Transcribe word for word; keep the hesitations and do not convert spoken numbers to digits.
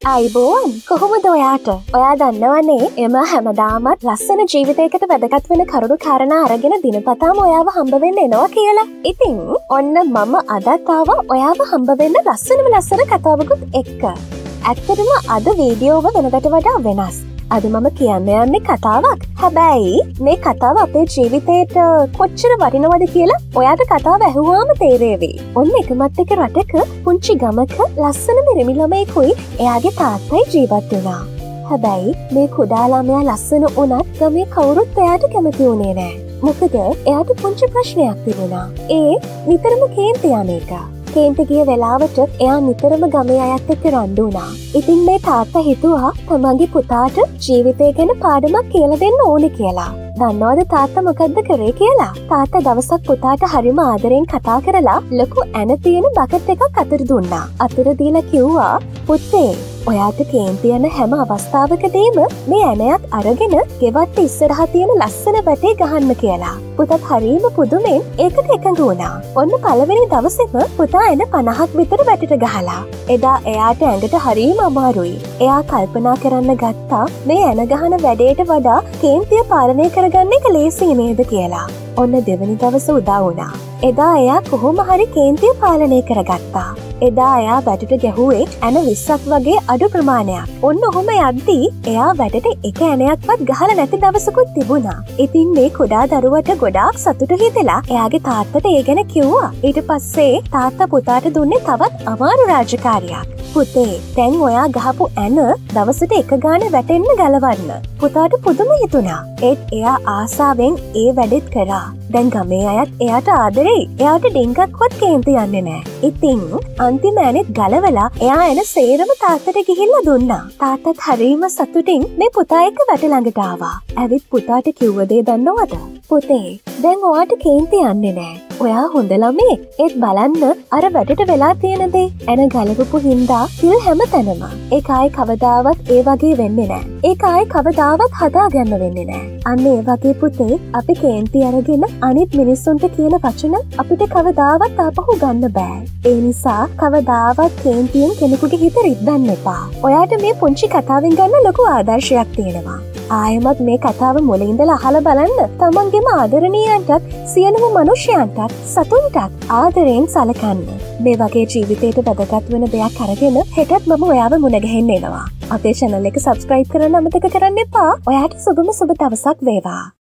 අයිබෝන් කොහොමද ඔයාට ඔයා දන්නවනේ එම හැමදාමත් ලස්සන ජීවිතයකට වැදගත් වෙන කරුණු කාරණා අරගෙන දිනපතාම ඔයාව හම්බවෙන්න එනවා කියලා. ඉතින් ඔන්න මම අදත් ආවා ඔයාව හම්බවෙන්න ලස්සනම ලස්සන කතාවකුත් එක්ක. ඇත්තටම අද වීඩියෝව වෙනකට වඩා වෙනස්. අද මම කියන්න යන්නේ කතාවක්. හැබැයි මේ කතාව අපේ ජීවිතේට කොච්චර වටිනවද කියලා ඔයාට කතාව ඇහුවාම තේරෙවි. ඔන්න එකමත් එක රටක පුංචි ගමක ලස්සන මිරිමි ළමයෙකුයි එයාගේ තාත්තයි ජීවත් වුණා. හැබැයි මේ කුඩා ළමයා ලස්සන වුණත් ගමේ කවුරුත් එයාට කැමති වුණේ නෑ. මොකද එයාට පුංචි ප්‍රශ්නයක් තිබුණා. ඒ නිතරම කේන්ති යන එක. කේන්ති ගිය වෙලාවට එයා නිතරම ගමේ අයත් එක්ක රණ්ඩු වුණා. ඉතින් මේ තාත්තා හිතුවා තමන්ගේ පුතාට ජීවිතය ගැන පාඩමක් කියලා දෙන්න ඕනේ කියලා. දන්නවද තාත්තා මොකද්ද කරේ කියලා? තාත්තා දවසක් පුතාට හරිම ආදරෙන් කතා කරලා ලොකු ඇන තියෙන බකට් එකක් අතට දුන්නා. අතට දීලා කිව්වා පුතේ ඔයාට කේන්ති යන හැම අවස්ථාවකදීම මේ ඇණයක් අරගෙන ගෙවත්ත ඉස්සරහා තියෙන ලස්සන වැටේ ගහන්න කියලා. පුතත් හරීම පුදුමෙන් ඒකට එකඟ වුණා. ඔන්න පළවෙනි දවසේම පුතා එන පනහක් විතර වැටට ගහලා. එදා එයාට ඇඟට හරීම අමාරුයි. එයා කල්පනා කරන්න ගත්තා මේ ඇණ ගහන වැඩේට වඩා කේන්තිය පාලනය කරගන්න එක ලේසි නේද කියලා. ඔන්න දෙවනි දවස උදා වුණා. එදා එයා කොහොම හරි කේන්තිය පාලනය කරගත්තා. එදා එයා වැටට ගැහුවේ ඇන විස්සක් වගේ අඩු ප්‍රමාණයක්. ඔන්න ඔහොම යද්දී එයා වැටට එක ඇණයක්වත් ගහලා නැති දවසකුත් තිබුණා. ඉතින් මේ කුඩා දරුවට ගොඩාක් සතුටු හිතලා එයාගේ තාත්තට ඒ ගැන කිව්වා. ඊට පස්සේ තාත්තා පුතාට දුන්නේ තවත් අමාරු රාජකාරියක්. පුතේ දැන් ඔයා ගහපු ඇන දවසට එක ගාන වැටෙන්න ගලවන්න. පුතාට පුදුම හිතුණා. ඒත් එයා ආසාවෙන් ඒ වැඩෙත් කරා. දැන් ගමේ අයත් එයාට ආදරෙයි. එයාට ඩිංගක්වත් කේන්ති යන්නේ නෑ. ඉතින් අන්තිම ඇනෙත් ගලවලා එයා එන සේරම තාත්තට ගිහිල්ලා දුන්නා. තාත්තත් හරීම සතුටින් මේ පුතා එක්ක වැට ළඟට ආවා. ඇවිත් පුතාට කිව්ව දේ දන්නවද? පුතේ දැන් ඔයාට කේන්ති යන්නේ නෑ. ඔයා හොඳ ළමයෙක්. ඒත් බලන්න අර වැටට වෙලා තියෙන දේ ඇන ගලවපු හින්දා තිල් හැම තැනම. ඒක ආයේ කවදාවත් ඒ වගේ වෙන්නේ නෑ. ඒක ආයේ කවදාවත් හදාගන්න වෙන්නේ නෑ. අන්න ඒ වගේ පුතේ අපි කේන්ති අරගෙන අනිත් මිනිස්සුන්ට කියන වචන අපිට කවදාවත් ආපහු ගන්න බෑ. ඒ නිසා කවදාවත් කේන්තියෙන් කෙනෙකුගේ හිත රිද්දන්න එපා. ඔයාට මේ පුංචි කතාවෙන් ගන්න ලොකු ආදර්ශයක් තියෙනවා. ආයෙමත් මේ කතාව මුලින් ඉඳලා අහලා බලන්න. තමන්ගේම ආදරණීයන්ටත් සියලුම මනුෂ්‍යයන්ටත් සතුන්ටත් ආදරයෙන් සලකන්න. මේ වගේ ජීවිතයට වැදගත් වෙන දෙයක් අරගෙන හෙටත් මම ඔයාව මුණ ගැහෙන්න එනවා. අපේ channel එක subscribe කරන්න අමතක කරන්න එපා. ඔයාට සුබම සුබ දවසක් වේවා.